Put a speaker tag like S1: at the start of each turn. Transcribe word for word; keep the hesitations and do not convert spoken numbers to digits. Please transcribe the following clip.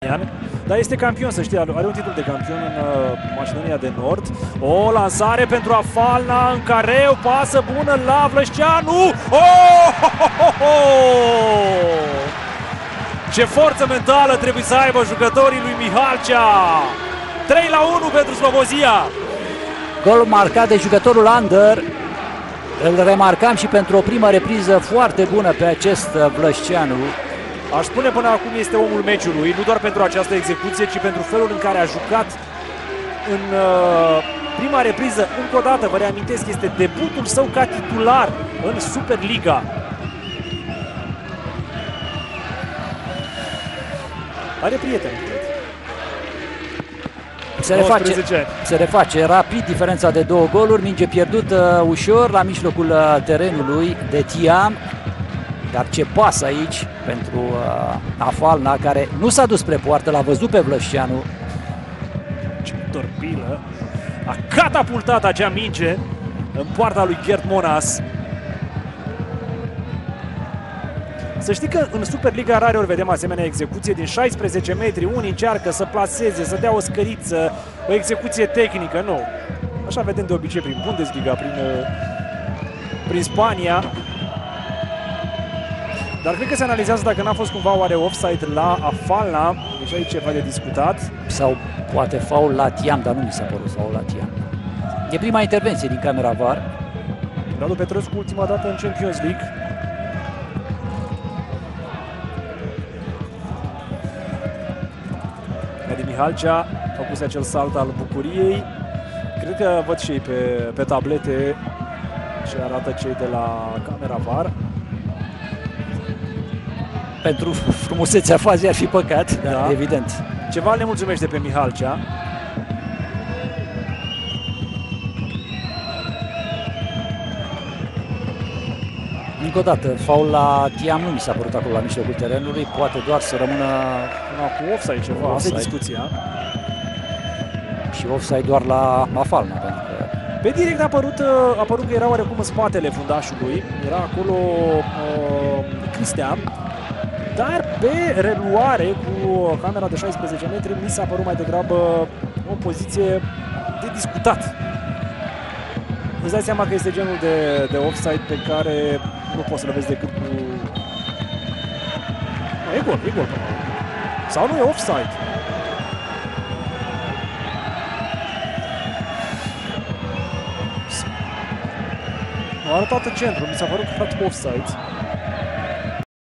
S1: Vlăștean, dar este campion, să știi, are un titlu de campion în uh, Macedonia de Nord. O lansare pentru Afalna, în careu, pasă bună la Vlășteanu. Oh! Ce forță mentală trebuie să aibă jucătorii lui Mihalcea! trei la unu pentru Slobozia.
S2: Gol marcat de jucătorul Under. Îl remarcam și pentru o primă repriză foarte bună pe acest Vlășteanu.
S1: Aș spune până acum este omul meciului, nu doar pentru această execuție, ci pentru felul în care a jucat în uh, prima repriză. Încă o dată, vă reamintesc, este debutul său ca titular în Superliga. Are prieteni, cred.
S2: Se reface, se reface rapid diferența de două goluri, minge pierdută ușor la mijlocul uh, terenului de Tiam. Dar ce pas aici pentru uh, Afalna, care nu s-a dus spre poartă, l-a văzut pe Vlășteanu.
S1: Ce torpilă! A catapultat acea minge în poarta lui Gert Monas. Să știi că în Superliga rareori vedem asemenea execuție din șaisprezece metri. Unii încearcă să plaseze, să dea o scăriță, o execuție tehnică. Nu. Așa vedem de obicei prin Bundesliga, prin, prin Spania. Dar cred că se analizează dacă n-a fost cumva oare offside la Afalna. Deci aici ceva de discutat.
S2: Sau poate faul la Tiam, dar nu mi s-a părut faul la Tiam. E prima intervenție din camera V A R.
S1: Radu Petrescu ultima dată în Champions League. Adi Mihalcea a făcut acel salt al bucuriei. Cred că văd și ei pe, pe tablete ce arată cei de la camera V A R.
S2: Pentru frumusețea fazei ar fi păcat, da, dar evident.
S1: Ceva le mulțumește pe Mihalcea.
S2: Încă o dată, faul la Tiam nu mi s-a părut acolo la mijlocul terenului, poate doar să rămână
S1: no, cu offside ceva, offside. Asta e discuția.
S2: Și offside doar la Afalna, pentru că...
S1: Pe direct a apărut, a apărut că era oarecum în spatele fundașului, era acolo uh, Cristian, dar pe reluare cu camera de șaisprezece metri mi s-a părut mai degrabă o poziție de discutat. Îți dai seama că este genul de, de offside pe care nu poți să-l vezi decât cu... No, e gol, e gol. Sau nu e offside? Nu a arătat în centru, mi s-a părut că arată offside.